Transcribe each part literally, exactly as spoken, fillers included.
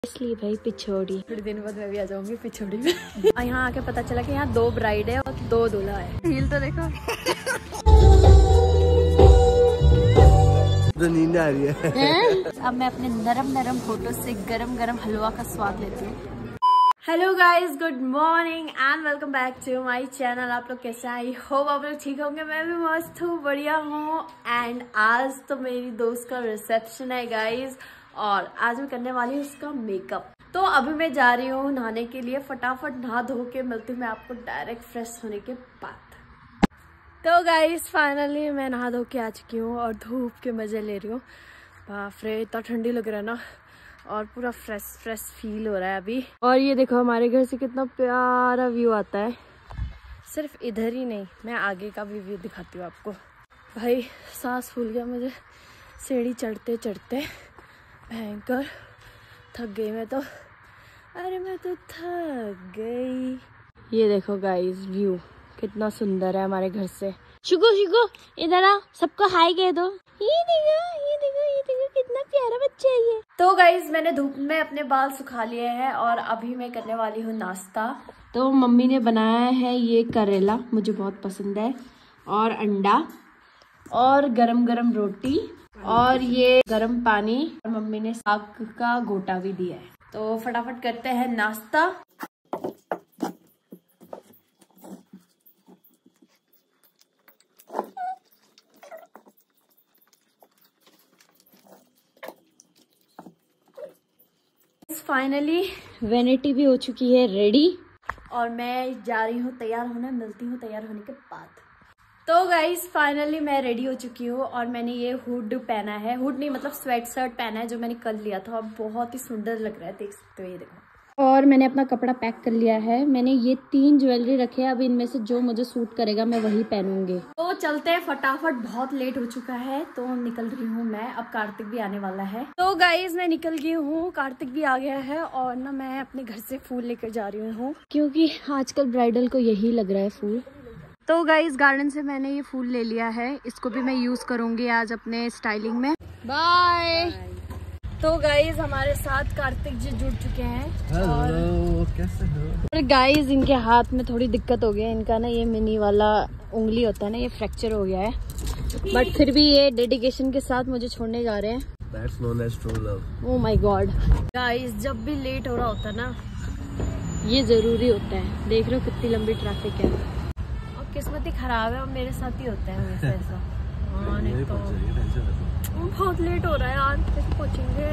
इसलिए भाई पिछोड़ी। थोड़ी दिन बाद मैं भी आ जाऊंगी पिछोड़ी में। और यहाँ आके पता चला कि यहाँ दो ब्राइड है और दो दूल्हा है। हील तो देखो। तो नींद आ रही है। अब मैं अपने नरम नरम होठों से गरम गरम हलवा का स्वाद लेती हूँ। Hello guys, good morning and welcome back to my channel. आप लोग कैसे हैं? आई होप आप लोग ठीक होंगे। मैं भी मस्त हूँ, बढ़िया हूँ। एंड आज तो मेरी दोस्त का रिसेप्शन है गाइज, और आज मैं करने वाली हूँ उसका मेकअप। तो अभी मैं जा रही हूँ नहाने के लिए। फटाफट नहा धो के मिलती हूँ मैं आपको डायरेक्ट फ्रेश होने के बाद। तो गाइज फाइनली मैं नहा धो के आ चुकी हूँ और धूप के मजे ले रही हूँ। बाप रे, इतना ठंडी लग रहा है ना, और पूरा फ्रेश फ्रेश फील हो रहा है अभी। और ये देखो हमारे घर से कितना प्यारा व्यू आता है। सिर्फ इधर ही नहीं, मैं आगे का भी व्यू दिखाती हूँ आपको। भाई सांस फूल गया मुझे सीढ़ी चढ़ते चढ़ते, भयंकर थक गई मैं तो। अरे मैं तो थक गई। ये देखो गाइस व्यू कितना सुंदर है हमारे घर से। शुगो शुगो इधर आ, सबको हाय कह दो। ये देखो ये देखो ये देखो कितना प्यारा बच्चा है ये। तो गाइस मैंने धूप में अपने बाल सुखा लिए हैं और अभी मैं करने वाली हूँ नाश्ता। तो मम्मी ने बनाया है ये करेला, मुझे बहुत पसंद है, और अंडा, और गरम गरम रोटी, और ये गरम पानी, और मम्मी ने साग का गोटा भी दिया है। तो फटाफट करते हैं नाश्ता। फाइनली वैनिटी भी हो चुकी है रेडी, और मैं जा रही हूँ तैयार होने। मिलती हूँ तैयार होने के बाद। तो गाइस फाइनली मैं रेडी हो चुकी हूँ, और मैंने ये हुड पहना है, हुड नहीं मतलब स्वेट शर्ट पहना है जो मैंने कल लिया था, और बहुत ही सुंदर लग रहा है, देख सकते हो। ये देखो, और मैंने अपना कपड़ा पैक कर लिया है। मैंने ये तीन ज्वेलरी रखे हैं, अब इनमें से जो मुझे सूट करेगा मैं वही पहनूंगी। तो चलते हैं फटाफट, बहुत लेट हो चुका है। तो निकल रही हूँ मैं, अब कार्तिक भी आने वाला है। तो गाइज मैं निकल गई हूँ, कार्तिक भी आ गया है, और ना मैं अपने घर से फूल लेकर जा रही हूँ क्योंकि आजकल ब्राइडल को यही लग रहा है फूल। तो गाइज गार्डन से मैंने ये फूल ले लिया है, इसको भी मैं यूज करूंगी आज अपने स्टाइलिंग में। बाय। तो गाइज हमारे साथ कार्तिक जी जुड़ चुके हैं। हेलो, कैसे हो? और गाइज इनके हाथ में थोड़ी दिक्कत हो गई है। इनका ना ये मिनी वाला उंगली होता है ना, ये फ्रैक्चर हो गया है, बट फिर भी ये डेडिकेशन के साथ मुझे छोड़ने जा रहे हैं। That's known as true love. Oh my God. Guys जब भी लेट हो रहा होता है ना, ये जरूरी होता है। देख रहे हो कितनी लंबी ट्रैफिक है, और किस्मत ही खराब है और मेरे साथ ही होता है वैसे ऐसा। हाँ, नहीं तो बहुत लेट हो रहा है यार, कैसे पहुंचेंगे।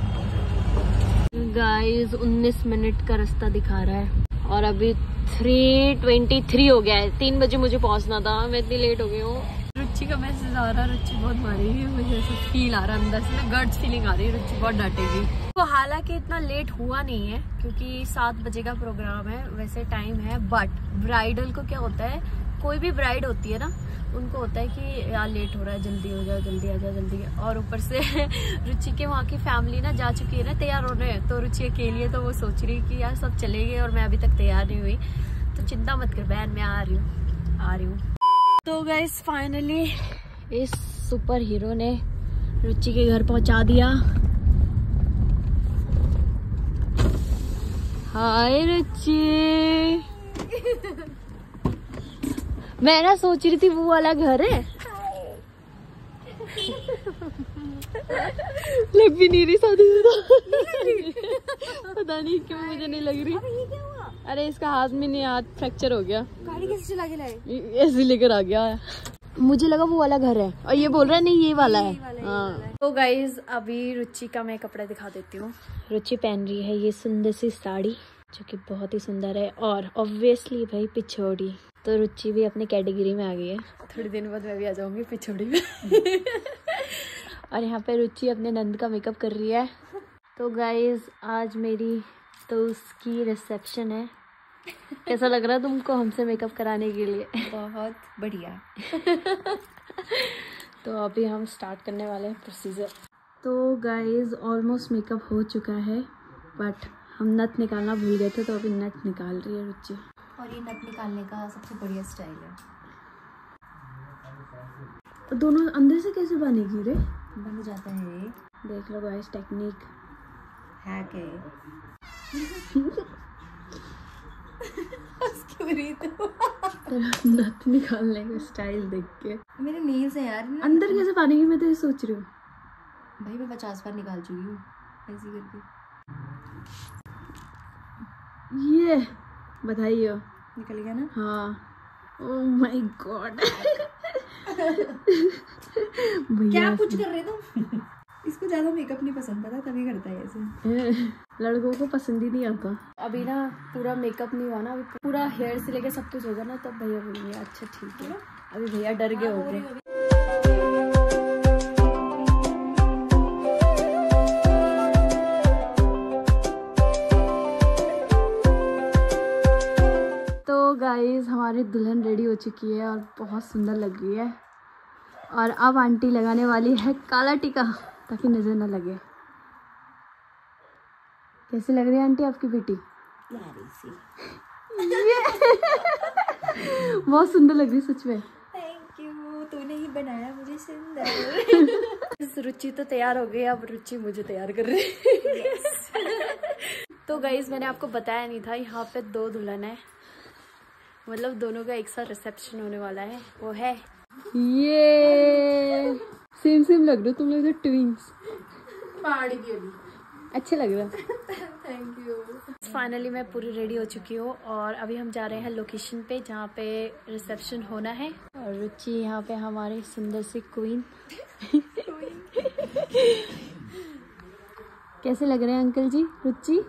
गाइस उन्नीस मिनट का रास्ता दिखा रहा है, और अभी थ्री ट्वेंटी थ्री हो गया है। तीन बजे मुझे पहुंचना था, मैं इतनी लेट हो गई हूँ। रुचि का मैसेज आ रहा है, रुचि बहुत मारेगी मुझे, ऐसा फील आ रहा है अंदर से, गट्स फीलिंग आ रही है, रुचि बहुत डांटेगी। तो हालांकि इतना लेट हुआ नहीं है क्योंकि सात बजे का प्रोग्राम है, वैसे टाइम है, बट ब्राइडल को क्या होता है, कोई भी ब्राइड होती है ना, उनको होता है कि यार लेट हो रहा है, जल्दी हो जाओ, जल्दी आ जाओ, जल्दी। और ऊपर से रुचि के वहाँ की फैमिली ना जा चुकी है ना तैयार होने, तो रुचि अकेली है, तो वो सोच रही है कि यार सब चले गए और मैं अभी तक तैयार नहीं हुई। तो चिंता मत कर बहन, मैं आ रही हूँ आ रही हूँ तो गाइस फाइनली इस सुपर हीरो ने रुचि के घर पहुँचा दिया। हाय रुचि। मैं ना सोच रही थी वो वाला घर है, लग भी नहीं रही शादी पता नहीं क्यों मुझे नहीं लग रही। ये क्या हुआ? अरे इसका हाथ में नहीं, हाथ फ्रैक्चर हो गया। गाड़ी कैसे चला के लाए? ऐसे लेकर आ गया, मुझे लगा वो वाला घर है, और ये बोल रहा है नहीं ये वाला है। हाँ तो गाइज अभी रुचि का मैं कपड़ा दिखा देती हूँ। रुचि पहन रही है ये सुंदर सी साड़ी जो कि बहुत ही सुंदर है, और ऑब्वियसली भाई पिछोड़ी। तो रुचि भी अपनी कैटेगरी में आ गई है। थोड़ी दिन बाद मैं भी आ जाऊंगी पिछोड़ी में। और यहाँ पे रुचि अपने नंद का मेकअप कर रही है। तो गाइज आज मेरी दोस्त की रिसेप्शन है। कैसा लग रहा है तुमको हमसे मेकअप कराने के लिए? बहुत बढ़िया। तो अभी हम स्टार्ट करने वाले हैं प्रोसीजर। तो गाइज ऑलमोस्ट मेकअप हो चुका है, बट हम नथ निकालना भूल गए थे, तो अभी नथ निकाल रही है रुचि। और ये नथ निकालने का सबसे बढ़िया स्टाइल है। तो दोनों अंदर से कैसे बनेगी रे? बन जाता है, देख लो गाइस टेक्निक हैक है। नथ निकालने का स्टाइल देख के मेरे नेल्स हैं यार। अंदर कैसे पानी की, मैं तो ये सोच रही हूँ। भाई मैं पचास बार निकाल चुकी हूँ ऐसे करके। ये बताइए, निकल गया ना? हाँ। Oh my God. क्या कुछ कर रहे तुम? इसको ज्यादा मेकअप नहीं पसंद, पता तभी करता है ऐसे। लड़कों को पसंद ही नहीं आता। अभी ना पूरा मेकअप नहीं हुआ ना, अभी पूरा हेयर से लेके सब कुछ होगा ना, तब भैया बोलेंगे अच्छा ठीक है। अभी भैया डर गए होंगे। तो गाइस हमारी दुल्हन रेडी हो चुकी है और बहुत सुंदर लग रही है। और अब आंटी लगाने वाली है काला टीका ताकि नजर ना लगे। कैसी लग रही है आंटी आपकी बेटी? प्यारी सी। बहुत सुंदर लग रही है सच में। थैंक यू, तूने ही बनाया मुझे सुंदर। रुचि तो तैयार हो गई, अब रुचि मुझे तैयार कर रही है। तो गाइज मैंने आपको बताया नहीं था, यहाँ पे दो दुल्हन है, मतलब दोनों का एक साथ रिसेप्शन होने वाला है। वो है ये सेम सेम लग रहे हो तुम लोग तो ट्विंस। पहाड़ी की अभी अच्छे लग रहा है। Thank you. फाइनली मैं पूरी रेडी हो चुकी हूँ और अभी हम जा रहे हैं लोकेशन पे जहाँ पे रिसेप्शन होना है। और रुचि यहाँ पे हमारी सुंदर सी क्वीन। कैसे लग रहे हैं अंकल जी रुचि?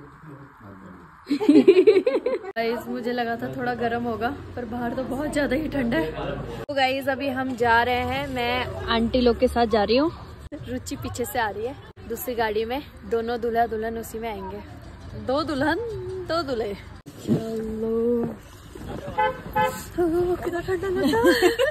गाइस मुझे लगा था थोड़ा गर्म होगा, पर बाहर तो बहुत ज्यादा ही ठंडा है। तो गाइस अभी हम जा रहे हैं, मैं आंटी लोग के साथ जा रही हूँ, रुचि पीछे से आ रही है दूसरी गाड़ी में। दोनों दूल्हा दुल्हन उसी में आएंगे। दो दुल्हन दो दूल्हे। चलो कितना ठंडा लगा।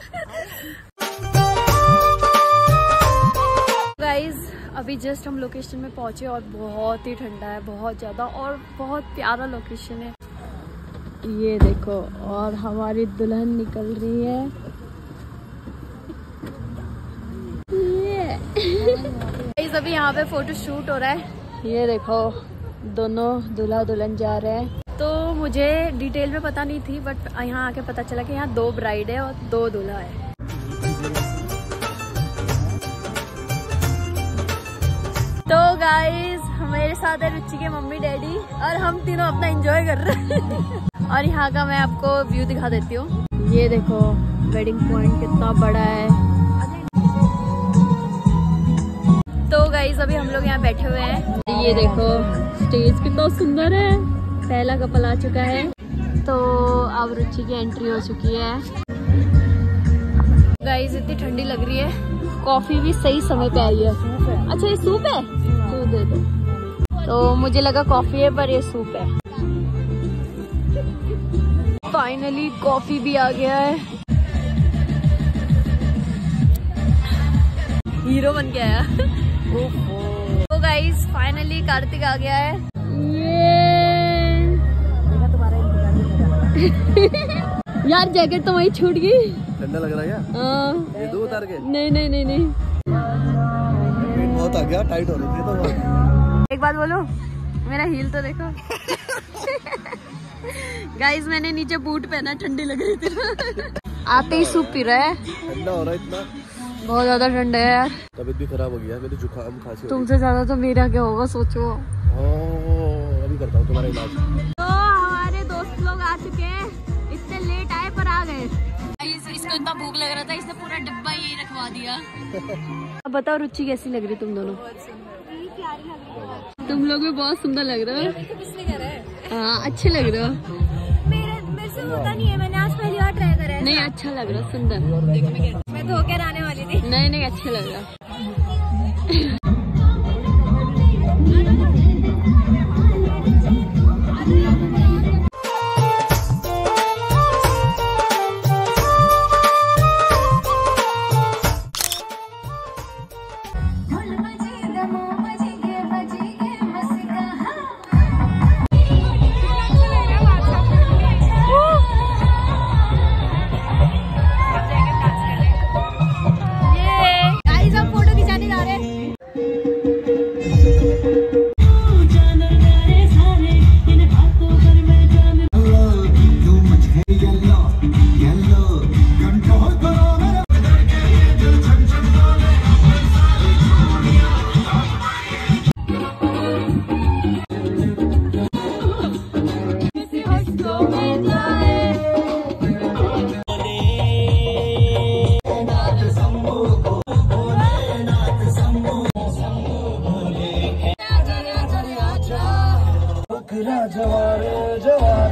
गाइस अभी जस्ट हम लोकेशन में पहुंचे और बहुत ही ठंडा है, बहुत ज्यादा, और बहुत प्यारा लोकेशन है। ये देखो, और हमारी दुल्हन निकल रही है। गाइस अभी यहाँ पे फोटो शूट हो रहा है। ये देखो दोनों दूल्हा दुल्हन जा रहे हैं। तो मुझे डिटेल में पता नहीं थी, बट यहाँ आके पता चला कि यहाँ दो ब्राइड है और दो दूल्हा है। तो गाइस हमारे साथ है रुचि के मम्मी डैडी और हम तीनों अपना एंजॉय कर रहे हैं। और यहाँ का मैं आपको व्यू दिखा देती हूँ। ये देखो वेडिंग पॉइंट कितना बड़ा है। तो गाइस अभी हम लोग यहाँ बैठे हुए हैं। ये देखो स्टेज कितना सुंदर है। पहला कपल आ चुका है। तो अब रुचि की एंट्री हो चुकी है। गाइस इतनी ठंडी लग रही है। कॉफी भी सही समय पे आई है। अच्छा ये सूप है, तो दे दो। तो मुझे लगा कॉफी है, पर ये सूप है। फाइनली कॉफी भी आ गया है। हीरो बन के आया। तो गाइस फाइनली कार्तिक आ गया है। ये तुम्हारा यार जैकेट तो वही छूट गई। ठंडा लग रहा है क्या? हाँ। ये दो उतार के? नहीं नहीं नहीं नहीं। बहुत आ गया, टाइट हो रही थी तो बहुत। एक बात बोलो, मेरा हील तो देखो। गाइस मैंने नीचे बूट पहना, ठंडी लग रही थी। आते ही सूप पी रहा है। ठंडा हो रहा है इतना, बहुत ज्यादा ठंडा है यार। तबीयत भी खराब हो गया, मेरे जुकाम खांसी। तुमसे ज्यादा तो मेरा क्या होगा सोचो। अभी करता हूँ तुम्हारा इलाज। तो हमारे दोस्त लोग आ चुके हैं, इतने लेट आए पर आ गए। इसको इतना भूख लग रहा था, इसने पूरा डिब्बा यही रखवा दिया। अब बताओ रुचि कैसी लग रही तुम दोनों? तुम लोग भी बहुत सुंदर लग रहे हो। हाँ अच्छे लग रहे हो। मेरे मेरे से होता नहीं है, मैंने आज पहली बार ट्राई करा है। नहीं अच्छा लग रहा, सुंदर। मैं धोकर आने वाली थी। नहीं नहीं अच्छा लग रहा। बकरा जवारे जवारे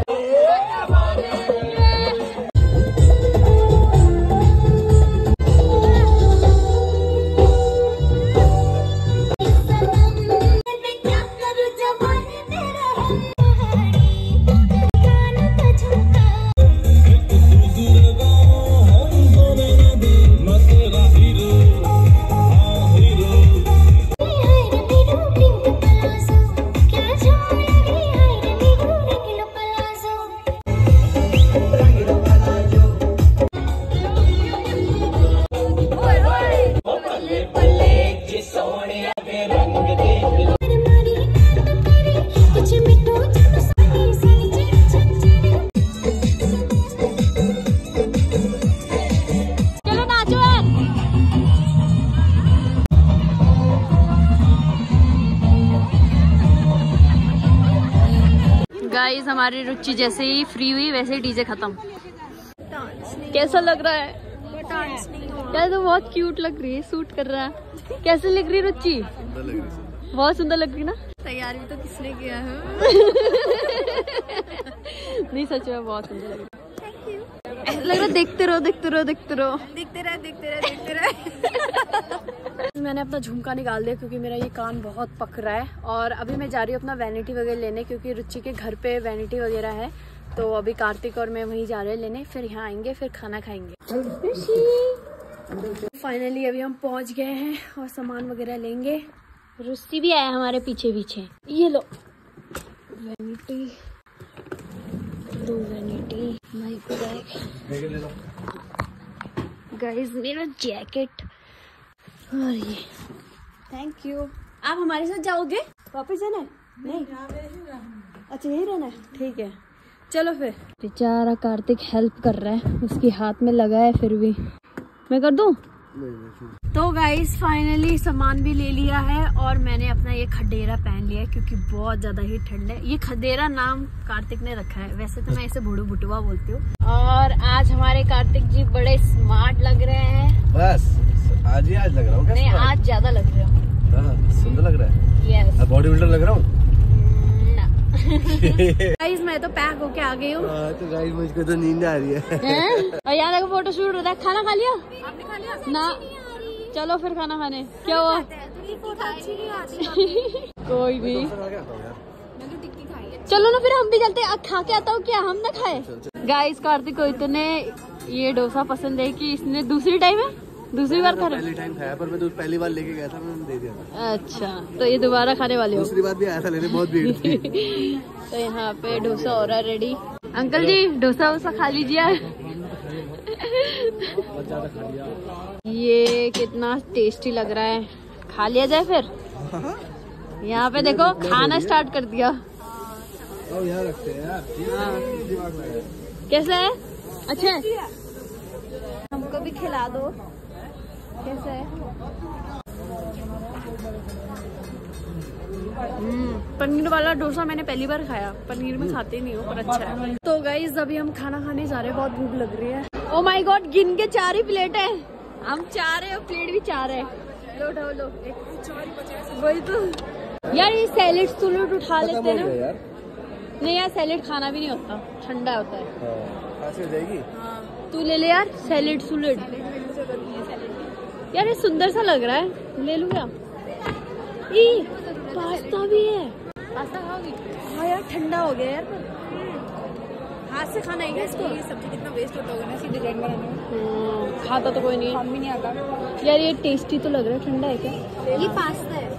गाइस हमारी रुचि जैसे ही फ्री हुई वैसे ही डीजे खत्म। कैसा लग रहा है? यार तो बहुत क्यूट लग रही है, सूट कर रहा है। कैसे लग रही है रुचि? बहुत सुंदर लग रही ना। तैयारी तो किसने किया है? नहीं सच में बहुत सुंदर लग रही है। ऐसा लग रहा है देखते रहो देखते रहो देखते रहो देखते रहे देखते रहे देखते रहे। मैंने अपना झुमका निकाल दिया क्योंकि मेरा ये कान बहुत पक रहा है। और अभी मैं जा रही हूँ अपना वैनिटी वगैरह लेने क्योंकि रुचि के घर पे वैनिटी वगैरह है। तो अभी कार्तिक और मैं वहीं जा रहे हैं लेने, फिर यहाँ आएंगे फिर खाना खाएंगे। फाइनली अभी हम पहुँच गए हैं और सामान वगैरह लेंगे। रुचि भी आया हमारे पीछे पीछे। ये लो वैनिटी, लो वैनिटी, माय बैग, गाइस मेरा जैकेट और ये थैंक यू। आप हमारे साथ जाओगे? वापस जाना है? नहीं, अच्छा यही रहना है, ठीक है चलो फिर। बेचारा कार्तिक हेल्प कर रहा है, उसके हाथ में लगा है फिर भी। मैं कर दूं? तो गाइस फाइनली सामान भी ले लिया है और मैंने अपना ये खडेरा पहन लिया है क्योंकि बहुत ज्यादा ही ठंड है। ये खडेरा नाम कार्तिक ने रखा है, वैसे तो मैं इसे भुड़ू भुटुआ बोलती हूँ। और आज हमारे कार्तिक जी बड़े स्मार्ट लग रहे हैं। बस आज ही आज लग रहा हूँ। नहीं आज ज्यादा लग रहे हो। सुंदर लग रहा है। यस बॉडी बिल्डर लग रहा हूँ। गाइस मैं तो पैक होके आ गई हूँ। तो गाइस मुझको तो नींद आ रही है। और यहाँ देखो फोटो शूट हो रहा है। खाना खा लिया? आपने खा लिया? ना चलो फिर खाना खाने। क्या हुआ? कोई नहीं चलो ना फिर हम भी चलते। अब खा के आता हूँ क्या हम ना खाए? गाइस कार्तिक को इतने ये डोसा पसंद है कि इसने दूसरी टाइम है दूसरी बार खा रहा है। पहली टाइम खाया पर मैं तो पहली बार लेके गया था, मैंने दे दिया था। अच्छा तो ये दोबारा खाने वाले हो? दूसरी बार भी आया था लेने, बहुत भीड़ थी। तो यहाँ पे डोसा हो रहा है रेडी। अंकल जी डोसा वोसा खा लीजिए। ये कितना टेस्टी लग रहा है, खा लिया जाए फिर। यहाँ पे देखो खाना स्टार्ट कर दिया। यहाँ रखते हैं यार। कैसा है? अच्छा है? हमको भी खिला दो। कैसा है? पनीर वाला डोसा मैंने पहली बार खाया। पनीर में खाते नहीं हो पर अच्छा है। तो गाइस अभी हम खाना खाने जा रहे हैं, बहुत भूख लग रही है। ओ माय गॉड गिन के चार ही प्लेट है। हम चार है और प्लेट भी चार है। लो लो लो वही तो यार। ये सैलेड सुलेड उठा लेते हैं ना। नहीं यार सैलेड खाना भी नहीं होता, ठंडा होता है। खांसी हो जाएगी। तू ले ले यार सैलेड सुलेड। यार ये सुंदर सा लग रहा है, ले लूँ क्या? ई पास्ता भी है। पास्ता खाओगी? हाँ यार ठंडा हो गया यार। हाथ से खाना है इसको। ये सब्जी कितना वेस्ट होता होगा ना सीधे डिजाइन बनाने में। खाता तो कोई नहीं है। हम भी नहीं आता यार ये टेस्टी तो लग रहा है। ठंडा है क्या? ये पास्ता है।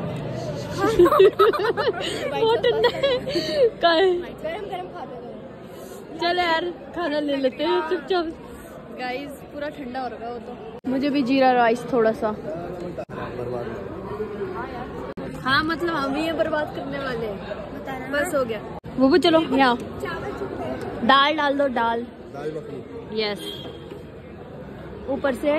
बहुत ठंडा है। गरम गरम खाते रहो। चल यार खाना ले लेते हैं चुपचाप। गाइस पूरा ठंडा हो रहा है वो तो। मुझे भी जीरा राइस थोड़ा सा। हाँ मतलब हम ही ये बर्बाद करने वाले हैं। बस हो गया वो भी। चलो यहाँ दाल डाल दो। दाल दाल मखनी। यस ऊपर से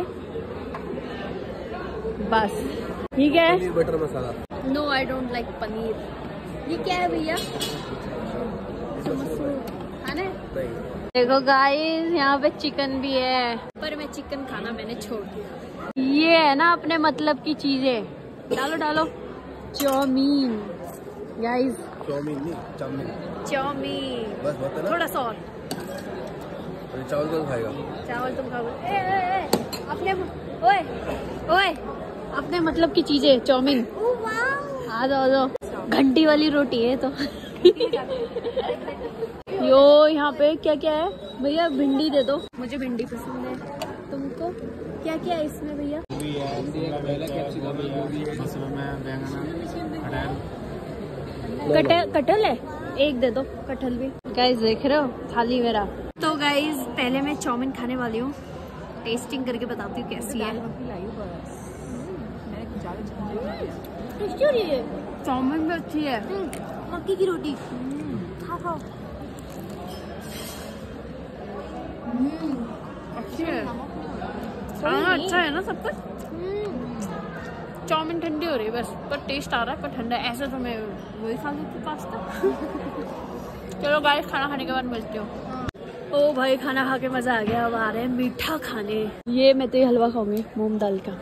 बस ठीक है। Paneer butter masala. No I don't like paneer. ये क्या है भैया? खाना देखो गाइस यहाँ पे चिकन भी है पर मैं चिकन खाना मैंने छोड़ दिया। ये है ना अपने मतलब की चीजें। डालो डालो चाउमीन। गाइस चाउमीन नहीं, चाउमीन। चाउमीन बस बहुत है ना? थोड़ा सा और। अरे चावल कौन खाएगा? चावल तुम खाओगे? ए, ए, ए, अपने ओए ओए अपने मतलब की चीजें चाउमीन। आ जाओ आ जाओ। घंटी वाली रोटी है तो। यो यहाँ पे क्या क्या है भैया? भिंडी दे दो, मुझे भिंडी पसंद है। तुमको क्या क्या है इसमें भैया? कटहल कटहल है, एक दे दो कटहल भी। गाइस देख रहे हो थाली मेरा। तो गाइस पहले मैं चाउमीन खाने वाली हूँ, टेस्टिंग करके बताती हूँ कैसी है। चाउमीन भी अच्छी है, मक्की की रोटी खा खाओ। अच्छी है, खाना अच्छा है ना सब कुछ। चाउमीन ठंडी हो रही है बस, पर टेस्ट आ रहा है, पर ठंडा है। ऐसा तो मैं वही खा लेती पास्ता। चलो गाइस खाना खाने के बाद मिलते हो। ओ भाई खाना खा के मजा आ गया, अब आ रहे हैं मीठा खाने। ये मैं तो ये हलवा खाऊंगी मूंग दाल का।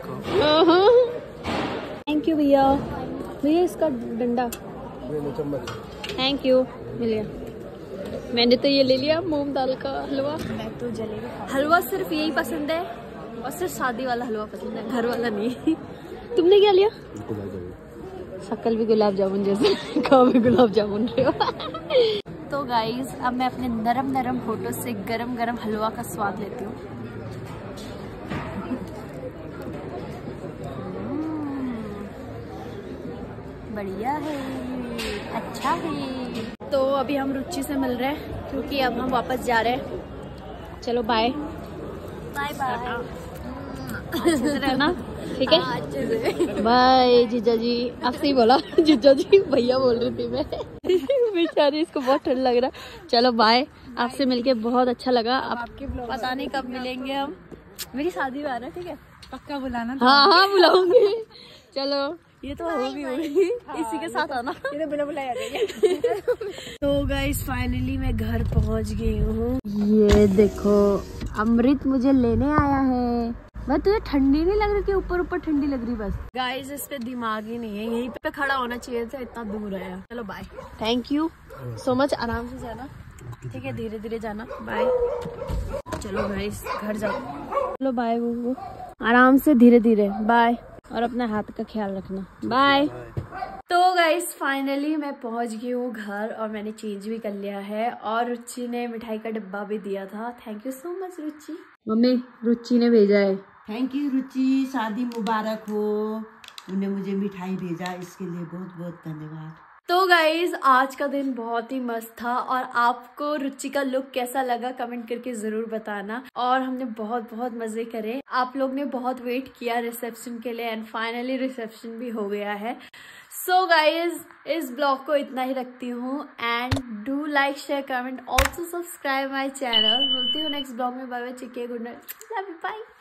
थैंक यू भैया। भैया इसका डंडा थैंक यू मिल गया। मैंने तो ये ले लिया मूंग दाल का हलवा। मैं तो जलेबी हलवा सिर्फ यही पसंद है, और सिर्फ शादी वाला हलवा पसंद है, घर वाला नहीं। तुमने क्या लिया? शक्ल भी गुलाब जामुन जैसे, खाओ भी गुलाब जामुन रहे हो। तो गाइस अब मैं अपने नरम नरम होठों से गरम गरम हलवा का स्वाद लेती हूँ। बढ़िया है, अच्छा है। तो अभी हम रुचि से मिल रहे हैं क्योंकि अब हम वापस जा रहे हैं। चलो बाय बाय बाय। अच्छे से रहना, ठीक है? अच्छे से बाय जीजा जी। आपसे ही बोला जीजा जी, भैया बोल रही थी मैं। बेचारी इसको बहुत ठंड लग रहा है। चलो बाय, आपसे मिलके बहुत अच्छा लगा। अब पता नहीं कब मिलेंगे हम। मेरी शादी में आना, ठीक है? पक्का बुलाना। हाँ हाँ बुलाऊंगी। चलो ये तो होगी होगी, इसी के साथ आना। ये तो बिना बुलाए आ जाएगी। तो गाइस फाइनली मैं घर पहुंच गई हूँ। ये देखो अमृत मुझे लेने आया है। मैं तुझे ठंडी नहीं लग रही कि ऊपर ऊपर ठंडी लग रही? बस गाइस इस पे दिमाग ही नहीं है, यहीं पे खड़ा होना चाहिए था, इतना दूर है। चलो bye, thank you so much. आराम से जाना, ठीक है? धीरे धीरे जाना। बाय। चलो गाइस घर जाओ। चलो बाय वो, आराम से धीरे धीरे। बाय, और अपने हाथ का ख्याल रखना। बाय। तो गाइस फाइनली मैं पहुंच गई हूँ घर, और मैंने चेंज भी कर लिया है, और रुचि ने मिठाई का डब्बा भी दिया था। Thank you so much Ruchi. Mummy Ruchi ने भेजा है। थैंक यू रुचि, शादी मुबारक हो। उन्हें मुझे मिठाई भेजा, इसके लिए बहुत बहुत धन्यवाद। तो गाइज आज का दिन बहुत ही मस्त था, और आपको रुचि का लुक कैसा लगा कमेंट करके जरूर बताना। और हमने बहुत बहुत मजे करे, आप लोग ने बहुत वेट किया रिसेप्शन के लिए, एंड फाइनली रिसेप्शन भी हो गया है। सो गाइज इस ब्लॉग को इतना ही रखती हूँ, and do like share comment also subscribe my channel. मिलती हूँ नेक्स्ट ब्लॉग में। बाय बाय, चिके good night, love you, bye.